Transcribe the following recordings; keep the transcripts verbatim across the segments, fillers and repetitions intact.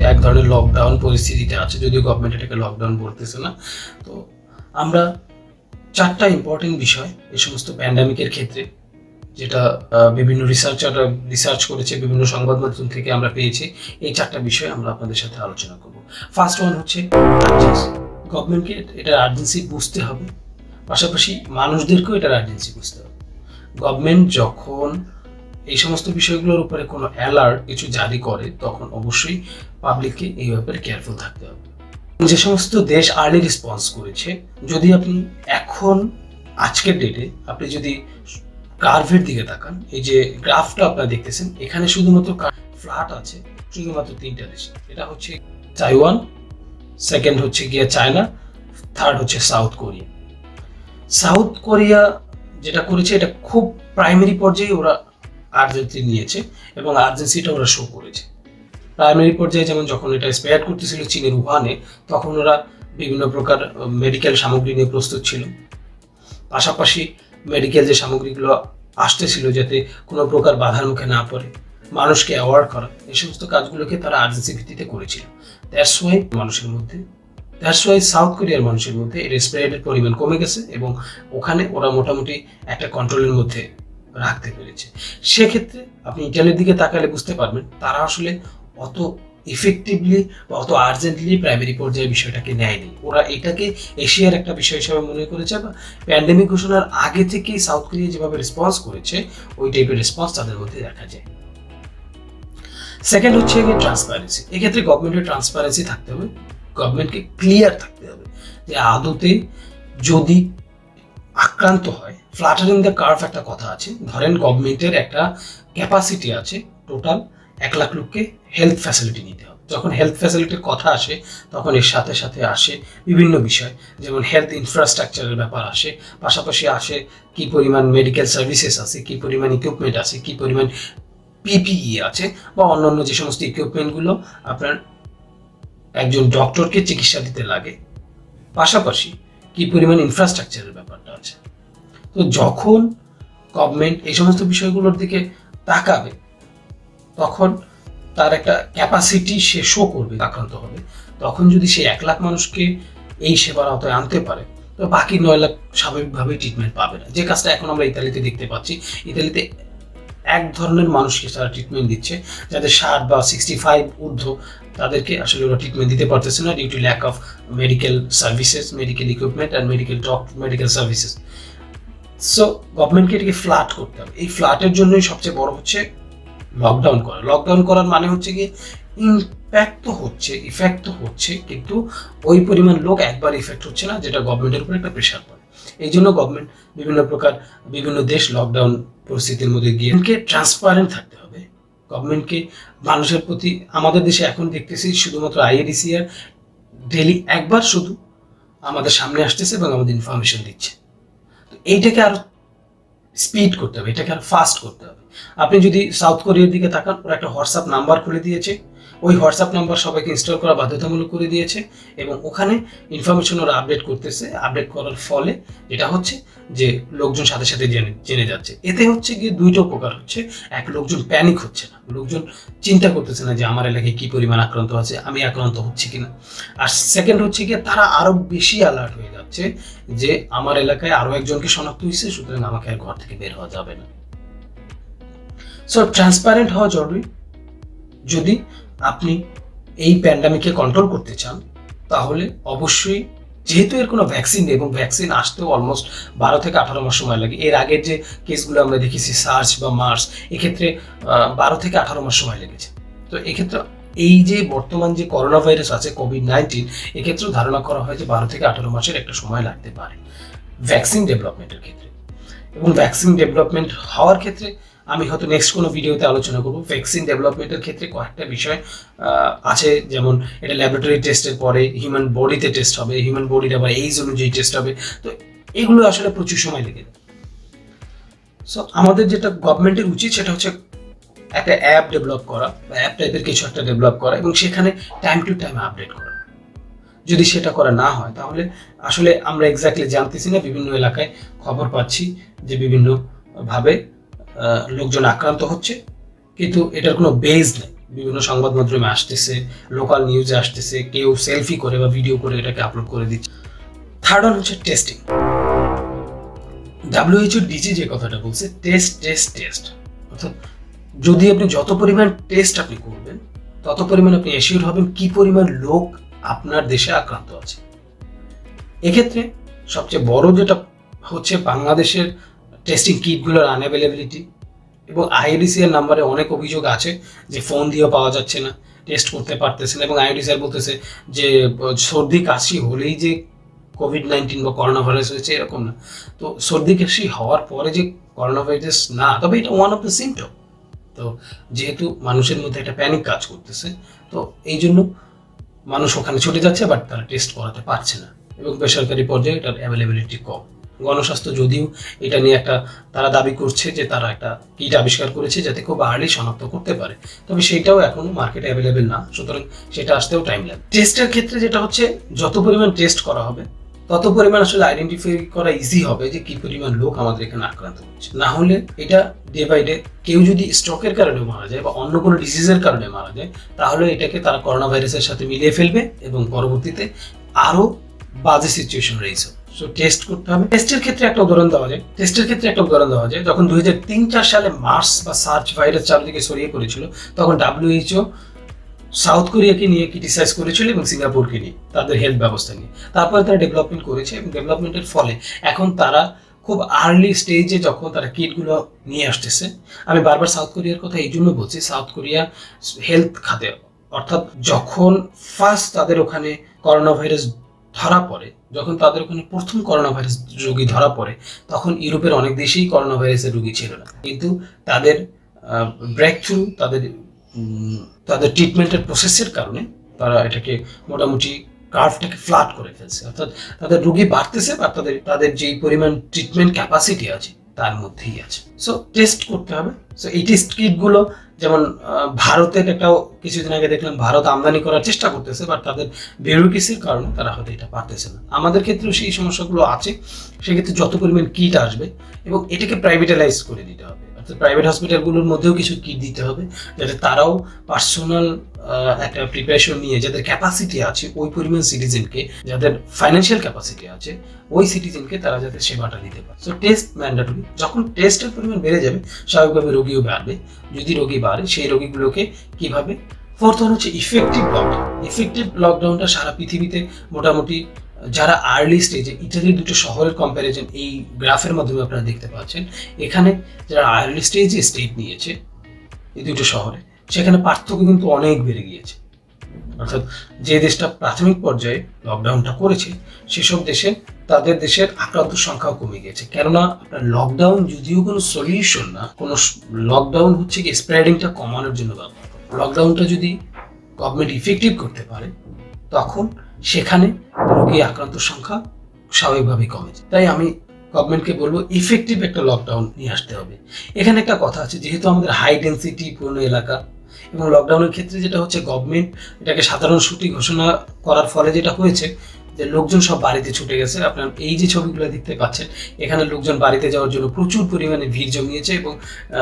এক ধরনের লকডাউন পরিস্থিতিতে আছে, যদিও গভর্নমেন্ট এটাকে লকডাউন বলতেছে না। তো আমরা চারটা ইম্পর্টেন্ট বিষয় এই সমস্ত প্যান্ডামিকের ক্ষেত্রে, যেটা বিভিন্ন রিসার্চাররা রিসার্চ করেছে, বিভিন্ন সংবাদ মাধ্যম থেকে আমরা পেয়েছি, এই চারটা বিষয় আমরা আপনাদের সাথে আলোচনা করব। ফার্স্ট ওয়ান হচ্ছে আর্জেন্সি। গভর্নমেন্টকে এটার আর্জেন্সি বুঝতে হবে, পাশাপাশি মানুষদেরকেও এটার আর্জেন্সি বুঝতে হবে। গভর্নমেন্ট যখন এই সমস্ত বিষয়গুলোর উপরে কোনো অ্যালার্ট কিছু জারি করে, তখন অবশ্যই পাবলিককে এই ব্যাপারে কেয়ারফুল থাকতে হবে। যে সমস্ত দেশ আর্লি রেসপন্স করেছে, যদি আপনি এখন আজকের ডেটে আপনি যদি কার্ভের দিকে তাকান, এই যে গ্রাফটা আপনারা দেখতেছেন, এখানে শুধুমাত্র ফ্ল্যাট আছে শুধুমাত্র তিনটা দেশ। এটা হচ্ছে তাইওয়ান, সেকেন্ড হচ্ছে গিয়ে চায়না, থার্ড হচ্ছে সাউথ কোরিয়া। সাউথ কোরিয়া যেটা করেছে, এটা খুব প্রাইমারি পর্যায়ে ওরা আর্জেন্সি নিয়েছে এবং আর্জেন্সিটা ওরা শো করেছে। প্রাইমারি পর্যায়ে যেমন যখন এটা স্প্রেড করতেছিল চীনের উহানে, তখন ওরা বিভিন্ন প্রকার মেডিকেল সামগ্রী নিয়ে প্রস্তুত ছিল। পাশাপাশি মেডিকেল যে সামগ্রীগুলো আসতেছিল যাতে কোনো প্রকার বাধার মুখে না পড়ে, মানুষকে অ্যাওয়ার্ড করা, এই সমস্ত কাজগুলোকে তারা আর্জেন্সি ভিত্তিতে করেছিল। দ্যাটস ওয়াই মানুষের মধ্যে দ্যাটস ওয়াই সাউথ কোরিয়ার মানুষের মধ্যে এর স্প্রেডের পরিমাণ কমে গেছে এবং ওখানে ওরা মোটামুটি একটা কন্ট্রোলের মধ্যে রাখতে পেরেছে। সেক্ষেত্রে আপনি ইটালির দিকে তাকালে বুঝতে পারবেন তারা আসলে অত ইফেক্টিভলি বা অত আর্জেন্টলি প্রাইমারি পর্যায়ে বিষয়টাকে নেয়নি। ওরা এটাকে এশিয়ার একটা বিষয় হিসাবে মনে করেছে, বা প্যান্ডেমিক ঘোষণার আগে থেকেই সাউথ কোরিয়া যেভাবে রেসপন্স করেছে, ওই টাইপের রেসপন্স তাদের মধ্যে দেখা যায়। সেকেন্ড হচ্ছে ট্রান্সপারেন্সি। এক্ষেত্রে গভর্নমেন্টের ট্রান্সপারেন্সি থাকতে হবে, গভর্নমেন্টকে ক্লিয়ার থাকতে হবে যে আদতে যদি আক্রান্ত হয়, ফ্ল্যাটারিং দ্য কার্ভ একটা কথা আছে। ধরেন গভর্নমেন্টের একটা ক্যাপাসিটি আছে টোটাল এক লাখ লোককে হেলথ ফ্যাসিলিটি নিতে হবে। যখন হেলথ ফ্যাসিলিটির কথা আসে, তখন এর সাথে সাথে আসে বিভিন্ন বিষয়, যেমন হেলথ ইনফ্রাস্ট্রাকচারের ব্যাপার আসে, পাশাপাশি আসে কি পরিমাণ মেডিকেল সার্ভিসেস আছে, কি পরিমাণ ইকুইপমেন্ট আছে, কি পরিমাণ পিপিই আছে, বা অন্যান্য যে সমস্ত ইকুইপমেন্টগুলো আপনার একজন ডক্টরকে চিকিৎসা দিতে লাগে, পাশাপাশি কি পরিমাণ ইনফ্রাস্ট্রাকচারের ব্যাপারটা আছে। তো যখন গভর্নমেন্ট এই সমস্ত বিষয়গুলোর দিকে তাকাবে, তখন তার একটা ক্যাপাসিটি সে শো করবে আক্রান্ত হবে। তখন যদি সে এক লাখ মানুষকে এই সেবার আওতায় আনতে পারে, তো বাকি নয় লাখ স্বাভাবিকভাবেই ট্রিটমেন্ট পাবে না। যে কাজটা এখন আমরা ইতালিতে দেখতে পাচ্ছি, ইতালিতে এক ধরনের মানুষকে তারা ট্রিটমেন্ট দিচ্ছে, যাদের ষাট বা সিক্সটি ফাইভ ঊর্ধ্ব, তাদেরকে আসলে ওরা ট্রিটমেন্ট দিতে পারতেছে না due to lack of medical services, medical equipment and medical doctor medical services. So গভর্নমেন্টকে এটাকে ফ্ল্যাট করতে হবে। এই ফ্ল্যাটের জন্যই সবচেয়ে বড় হচ্ছে লকডাউন করা। লকডাউন করার মানে হচ্ছে কি, ইম্প্যাক্ট তো হচ্ছে, ইফেক্ট তো হচ্ছে, কিন্তু ওই পরিমাণ লোক একবার ইফেক্ট হচ্ছে না, যেটা গভর্নমেন্টের উপর একটা প্রেশার পড়ে। এই জন্য গভর্নমেন্ট বিভিন্ন প্রকার বিভিন্ন দেশ লকডাউন পরিস্থিতির মধ্যে গিয়ে ট্রান্সপারেন্ট থাকতে হবে। গভর্নমেন্টকে মানুষের প্রতি, আমাদের দেশে এখন দেখতেছি শুধুমাত্র আইএডিসিআর ডেলি একবার শুধু আমাদের সামনে আসতেছে এবং আমাদের ইনফরমেশন দিচ্ছে। তো এইটাকে আরো স্পিড করতে হবে, এটাকে আরো ফাস্ট করতে হবে। আপনি যদি সাউথ কোরিয়ার দিকে তাকান, ওরা একটা হোয়াটসঅ্যাপ নাম্বার খুলে দিয়েছে, ওই হোয়াটসঅ্যাপ নাম্বার সবাইকে ইনস্টল করা বাধ্যতামূলক করে দিয়েছে এবং ওখানে ইনফরমেশন ওরা আপডেট করতেছে। আপডেট করার ফলে যেটা হচ্ছে যে লোকজন সাথে সাথে জেনে জেনে যাচ্ছে। এতে হচ্ছে গিয়ে দুইটা উপকার হচ্ছে, এক, লোকজন প্যানিক হচ্ছে না, লোকজন চিন্তা করতেছে না যে আমার এলাকায় কি পরিমাণ আক্রান্ত আছে, আমি আক্রান্ত হচ্ছি কিনা। আর সেকেন্ড হচ্ছে গিয়ে তারা আরো বেশি অ্যালার্ট হয়ে যাচ্ছে যে আমার এলাকায় আরো একজনকে শনাক্ত হয়েছে, সুতরাং আমাকে আর ঘর থেকে বের হওয়া যাবে না। সো ট্রান্সপারেন্ট হওয়া জরুরি। যদি আপনি এই প্যান্ডামিককে কন্ট্রোল করতে চান, তাহলে অবশ্যই, যেহেতু এর কোনো ভ্যাকসিন নেই এবং ভ্যাকসিন আসতেও অলমোস্ট বারো থেকে আঠারো মাস সময় লাগে। এর আগের যে কেসগুলো আমরা দেখেছি সার্চ বা মার্স, এক্ষেত্রে বারো থেকে আঠারো মাস সময় লেগেছে। তো এক্ষেত্রে এই যে বর্তমান যে করোনা ভাইরাস আছে কোভিড নাইন্টিন, এক্ষেত্রেও ধারণা করা হয় যে বারো থেকে আঠারো মাসের একটা সময় লাগতে পারে ভ্যাকসিন ডেভেলপমেন্টের ক্ষেত্রে। এবং ভ্যাকসিন ডেভেলপমেন্ট হওয়ার ক্ষেত্রে আমি হয়তো নেক্সট কোনো ভিডিওতে আলোচনা করবো। ভ্যাকসিন ডেভেলপমেন্টের ক্ষেত্রে কয়েকটা বিষয় আছে, যেমন এটা ল্যাবরেটরি টেস্টের পরে হিউম্যান বডিতে টেস্ট হবে, হিউম্যান বডির আবার এইজ অনুযায়ী টেস্ট হবে। তো এগুলো আসলে প্রচুর সময় লেগে যায়। সো আমাদের যেটা গভর্নমেন্টের উচিত সেটা হচ্ছে একটা অ্যাপ ডেভেলপ করা, বা অ্যাপ টাইপের কিছু একটা ডেভেলপ করা এবং সেখানে টাইম টু টাইম আপডেট করা। যদি সেটা করা না হয়, তাহলে আসলে আমরা এক্স্যাক্টলি জানতেছি না। বিভিন্ন এলাকায় খবর পাচ্ছি যে বিভিন্ন ভাবে লোকজন আক্রান্ত হচ্ছে, কিন্তু এটার কোনো বেজ নেই। বিভিন্ন সংবাদ মাধ্যমে আসতেছে, লোকাল নিউজে আসতেছে, কেউ সেলফি করে বা ভিডিও করে এটাকে আপলোড করে দিচ্ছে। থার্ড ওয়ান হচ্ছে টেস্টিং। ডাব্লিউএইচও ডিজি যে কথাটা বলছে, টেস্ট টেস্ট টেস্ট, অর্থাৎ যদি আপনি যত পরিমাণ টেস্ট আপনি করবেন তত পরিমাণ আপনি এশিওর হবেন কি পরিমাণ লোক আপনার দেশে আক্রান্ত আছে। এক্ষেত্রে সবচেয়ে বড় যেটা হচ্ছে বাংলাদেশের টেস্টিং কিটগুলোর আনঅ্যাভেলেবিলিটি, এবং আইডিসিআর নাম্বারে অনেক অভিযোগ আছে যে ফোন দিয়েও পাওয়া যাচ্ছে না, টেস্ট করতে পারতেছে না, এবং আইডিসিআর বলতেছে যে সর্দি কাশি হলেই যে কোভিড নাইন্টিন বা করোনা ভাইরাস হয়েছে এরকম না। তো সর্দি কাশি হওয়ার পরে যে করোনা ভাইরাস না, তবে এটা ওয়ান অফ দ্য সিমটম। তো যেহেতু মানুষের মধ্যে একটা প্যানিক কাজ করতেছে, তো এই জন্য মানুষ ওখানে ছুটে যাচ্ছে, বাট তারা টেস্ট করাতে পারছে না, এবং বেসরকারি পর্যায়ে এটার অ্যাভেলেবিলিটি কম। গণস্বাস্থ্য যদিও এটা নিয়ে একটা তারা দাবি করছে যে তারা একটা কিট আবিষ্কার করেছে যাতে খুব আর্লি শনাক্ত করতে পারে, তবে সেটাও এখনো মার্কেটে অ্যাভেলেবেল না, সুতরাং সেটা আসতেও টাইম লাগবে। টেস্টের ক্ষেত্রে যেটা হচ্ছে যত পরিমাণ টেস্ট করা হবে তত পরিমাণ আসলে আইডেন্টিফাই করা ইজি হবে যে কি পরিমাণ লোক আমাদের এখানে আক্রান্ত হচ্ছে। না হলে এটা ডে বাই ডে কেউ যদি স্ট্রোকের কারণে মারা যায় বা অন্য কোনো ডিজিজের কারণে মারা যায়, তাহলে এটাকে তারা করোনা ভাইরাসের সাথে মিলিয়ে ফেলবে এবং পরবর্তীতে আরো বাজে সিচুয়েশন রয়েছে। সো টেস্ট করতে হবে। টেস্টের ক্ষেত্রে একটা উদাহরণ দেওয়া যায় টেস্টের ক্ষেত্রে একটা উদাহরণ দেওয়া যায় যখন দুই হাজার তিন চার সালে মার্স বা সার্চ ভাইরাস চারদিকে ছড়িয়ে পড়েছিল, তখন ডাব্লিউএইচও সাউথ কোরিয়াকে নিয়ে ক্রিটিসাইজ করেছিল এবং সিঙ্গাপুরকে নিয়ে তাদের হেলথ ব্যবস্থা নিয়ে। তারপরে তারা ডেভেলপমেন্ট করেছে এবং ডেভেলপমেন্টের ফলে এখন তারা খুব আর্লি স্টেজে যখন তারা কিটগুলো নিয়ে আসতেছে, আমি বারবার সাউথ কোরিয়ার কথা এই জন্য বলছি, সাউথ কোরিয়া হেলথ খাতে, অর্থাৎ যখন ফার্স্ট তাদের ওখানে করোনা ভাইরাস ধরা পড়ে, যখন তাদের ওখানে প্রথম করোনা ভাইরাস রোগী ধরা পড়ে, তখন ইউরোপের অনেক দেশেই করোনা ভাইরাসের রোগী ছিল না, কিন্তু তাদের ব্রেক থ্রু, তাদের তাদের ট্রিটমেন্টের প্রসেসের কারণে তারা এটাকে মোটামুটি কার্ভটাকে ফ্ল্যাট করে ফেলছে, অর্থাৎ তাদের রোগী বাড়তেছে বা তাদের তাদের যেই পরিমাণ ট্রিটমেন্ট ক্যাপাসিটি আছে তার মধ্যেই আছে। সো টেস্ট করতে হবে। সো এই টেস্ট কিটগুলো যেমন ভারতের একটাও কিছুদিন আগে দেখলাম ভারত আমদানি করার চেষ্টা করতেছে, বাট তাদের ব্যুরোক্রেসির কারণে তারা হয়তো এটা পারতেছে না। আমাদের ক্ষেত্রেও সেই সমস্যাগুলো আছে, সেক্ষেত্রে যত পরিমাণ কিট আসবে এবং এটাকে প্রাইভেটালাইজ করে দিতে হবে, অর্থাৎ প্রাইভেট হসপিটালগুলোর মধ্যেও কিছু কিট দিতে হবে যাতে তারাও পার্সোনাল একটা প্রিপারেশন নিয়ে যাদের ক্যাপাসিটি আছে ওই পরিমাণ সিটিজেনকে, যাদের ফাইন্যান্সিয়াল ক্যাপাসিটি আছে ওই সিটিজেনকে তারা যাতে সেবাটা দিতে পারে। So test mandatory. যখন টেস্টের পরিমাণ বেড়ে যাবে স্বাভাবিকভাবে রোগীও বাড়বে, যদি রোগী বাড়ে সেই রোগীগুলোকে কিভাবে। ফোর্থ হচ্ছে ইফেক্টিভ লকডাউন। ইফেক্টিভ লকডাউনটা সারা পৃথিবীতে মোটামুটি যারা আর্লি স্টেজে, ইটালির দুটো শহরের কম্প্যারিজন এই গ্রাফের মাধ্যমে আপনারা দেখতে পাচ্ছেন, এখানে যারা আর্লি স্টেজে স্টেট নিয়েছে এই দুটো শহরে, সেখানে পার্থক্য কিন্তু অনেক বেড়ে গিয়েছে। অর্থাৎ যে দেশটা প্রাথমিক পর্যায়ে লকডাউনটা করেছে সেসব দেশে তাদের দেশের আক্রান্ত সংখ্যাও কমে গিয়েছে, কেননা আপনার লকডাউন যদিও কোনো সলিউশন না, কোনো লকডাউন হচ্ছে কি স্প্রেডিংটা কমানোর জন্য ব্যবহার করে। লকডাউনটা যদি গভর্নমেন্ট ইফেক্টিভ করতে পারে তখন সেখানে রোগী আক্রান্ত সংখ্যা স্বাভাবিকভাবেই কমে যায়। তাই আমি গভর্নমেন্টকে বলবো ইফেক্টিভ একটা লকডাউন নিয়ে আসতে হবে। এখানে একটা কথা আছে, যেহেতু আমাদের হাই ডেন্সিটি পূর্ণ এলাকা এবং লকডাউনের ক্ষেত্রে যেটা হচ্ছে গভর্নমেন্ট এটাকে সাধারণ ছুটি ঘোষণা করার ফলে যেটা হয়েছে যে লোকজন সব বাড়িতে ছুটে গেছে। আপনার এই যে ছবিগুলো দেখতে পাচ্ছেন, এখানে লোকজন বাড়িতে যাওয়ার জন্য প্রচুর পরিমাণে ভিড় জমিয়েছে এবং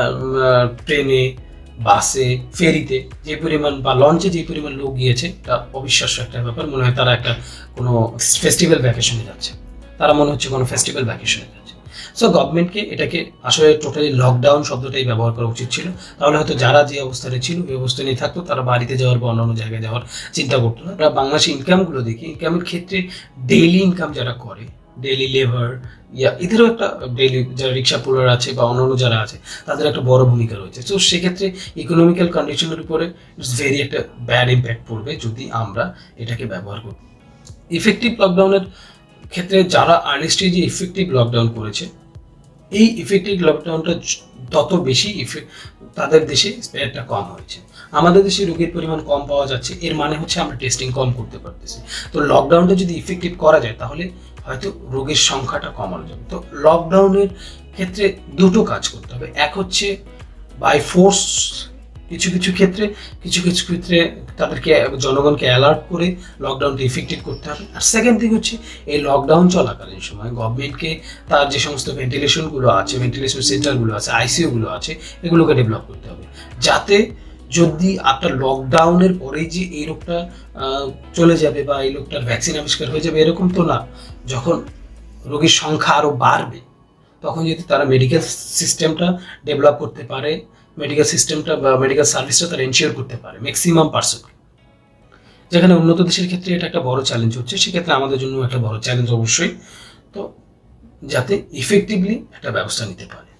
ট্রেনে, বাসে, ফেরিতে যে পরিমাণ বা লঞ্চে যে পরিমাণ লোক গিয়েছে তা অবিশ্বাস্য একটা ব্যাপার। মনে হয় তারা একটা কোনো ফেস্টিভ্যাল ভ্যাকেশনে যাচ্ছে, তারা মনে হচ্ছে কোনো ফেস্টিভ্যাল ভ্যাকেশনে যাচ্ছে। সো গভর্নমেন্টকে এটাকে আসলে টোটালি লকডাউন শব্দটাই ব্যবহার করা উচিত ছিল, তাহলে হয়তো যারা যে অবস্থানে ছিল ওই অবস্থা নিয়ে থাকতো, তারা বাড়িতে যাওয়ার বা অন্যান্য জায়গায় যাওয়ার চিন্তা করতো না। আমরা বাংলাদেশের ইনকামগুলো দেখি, ইনকামের ক্ষেত্রে ডেইলি ইনকাম যারা করে, ডেইলি লেবার ইয়া এদেরও একটা ডেইলি যারা রিক্সা পুলার আছে বা অন্যান্য যারা আছে তাদের একটা বড় ভূমিকা রয়েছে। তো সেক্ষেত্রে ইকোনমিক্যাল কন্ডিশনের উপরে ইটস ভেরি একটা ব্যাড ইম্প্যাক্ট পড়বে যদি আমরা এটাকে ব্যবহার করি। ইফেক্টিভ লকডাউনের ক্ষেত্রে যারা আর্লি স্টেজে ইফেক্টিভ লকডাউন করেছে, এই ইফেক্টিভ লকডাউনটা তত বেশি তাদের দেশে স্প্রেডটা কম হয়েছে। আমাদের দেশে রোগীর পরিমাণ কম পাওয়া যাচ্ছে, এর মানে হচ্ছে আমরা টেস্টিং কম করতে পারতেছি। তো লকডাউনটা যদি ইফেক্টিভ করা যায় তাহলে হয়তো রোগীর সংখ্যাটা কমানো যাবে। তো লকডাউনের ক্ষেত্রে দুটো কাজ করতে হবে, এক হচ্ছে বাই ফোর্স কিছু কিছু ক্ষেত্রে, কিছু কিছু ক্ষেত্রে তাদেরকে জনগণকে অ্যালার্ট করে লকডাউনটা ইফেক্টিভ করতে হবে। আর সেকেন্ড থিং হচ্ছে এই লকডাউন চলাকালীন সময় গভর্নমেন্টকে তার যে সমস্ত ভেন্টিলেশনগুলো আছে, ভেন্টিলেশন সেন্টারগুলো আছে, আইসিইউগুলো আছে, এগুলোকে ডেভেলপ করতে হবে যাতে যদি আপনার লকডাউনের পরেই যে এই রোগটা চলে যাবে বা এই রোগটার ভ্যাকসিন আবিষ্কার হয়ে যাবে এরকম তো না। যখন রোগীর সংখ্যা আরও বাড়বে তখন যদি তারা মেডিকেল সিস্টেমটা ডেভেলপ করতে পারে, মেডিকেল সিস্টেমটা বা মেডিকেল সার্ভিসটা তারা এনশিওর করতে পারে ম্যাক্সিমাম পার্সন, যেখানে উন্নত দেশের ক্ষেত্রে এটা একটা বড় চ্যালেঞ্জ হচ্ছে, সেক্ষেত্রে আমাদের জন্য একটা বড় চ্যালেঞ্জ অবশ্যই। তো যাতে ইফেক্টিভলি একটা ব্যবস্থা নিতে পারে।